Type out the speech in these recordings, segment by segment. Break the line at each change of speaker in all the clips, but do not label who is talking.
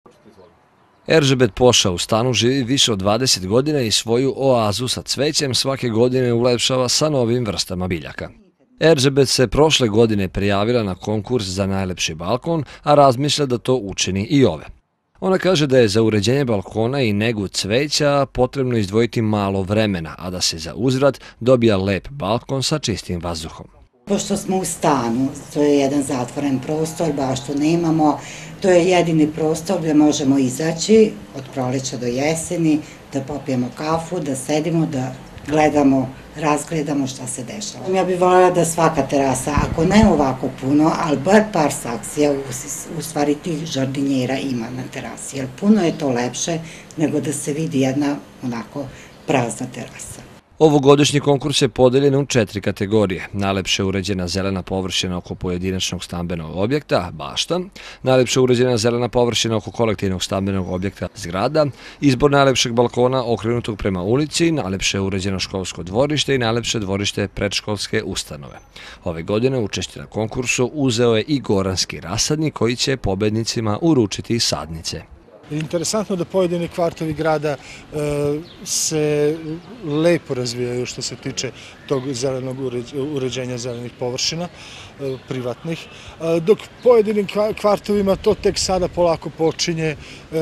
Eržebet Poša u stanu živi više od 20 godina i svoju oazu sa cvećem svake godine ulepšava sa novim vrstama biljaka. Eržebet se prošle godine prijavila na konkurs za najlepši balkon, a razmišlja da to učini i ove. Ona kaže da je za uređenje balkona i negu cveća potrebno izdvojiti malo vremena, a da se za uzvrat dobija lep balkon sa čistim vazduhom.
Pošto smo u stanu, to je jedan zatvoren prostor, baštu nemamo, to je jedini prostor gdje možemo izaći od proleća do jeseni, da popijemo kafu, da sedimo, da gledamo, razgledamo šta se dešava. Ja bih voljela da svaka terasa, ako ne ovako puno, ali bar par saksija, u stvari tih žardinjera ima na terasi, jer puno je to lepše nego da se vidi jedna onako prazna terasa.
Ovogodišnji konkurs je podeljen u 4 kategorije. Najlepše uređena zelena površina oko pojedinačnog stambenog objekta, bašta, najlepše uređena zelena površina oko kolektivnog stambenog objekta, zgrada, izbor najlepšeg balkona okrenutog prema ulici, najlepše uređeno školsko dvorište i najlepše dvorište predškolske ustanove. Ove godine učešće na konkursu uzeo je i Goranski rasadnik koji će pobednicima uručiti sadnice.
Interesantno da pojedini kvartovi grada se lepo razvijaju što se tiče tog zelenog uređenja zelenih površina, privatnih, dok pojedinim kvartovima to tek sada polako počinje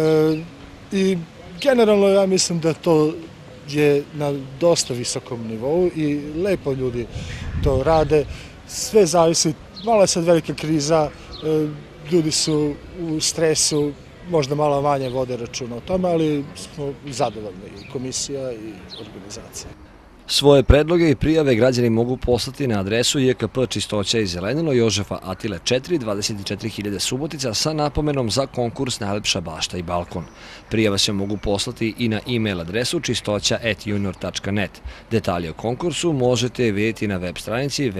i generalno ja mislim da to je na dosta visokom nivou i lepo ljudi to rade, sve zavisi, malo je sad velika kriza, ljudi su u stresu, možda malo manje vode računa o tome, ali smo zadovoljni i komisija i organizacija.
Svoje predloge i prijave građani mogu poslati na adresu JKP Čistoća i zelenilo Jožefa Atile 4, 24.000 Subotica sa napomenom za konkurs Najlepša bašta i balkon. Prijave se mogu poslati i na e-mail adresu čistoća@junior.net. Detalje o konkursu možete vidjeti na web stranici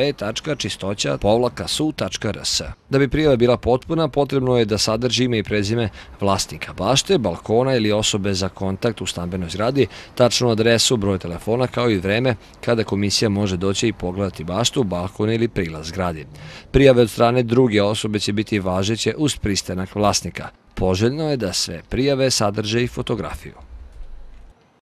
www.čistoća-su.rs. Da bi prijava bila potpuna, potrebno je da sadrži ime i prezime vlasnika bašte, balkona ili osobe za kontakt u stambenoj zgradi, tačnu adresu, broj telefona kao i vreme kada komisija može doći i pogledati baštu, balkon ili prilaz zgradi. Prijave od strane druge osobe će biti važeće uz pristanak vlasnika. Poželjno je da sve prijave sadrže i fotografiju.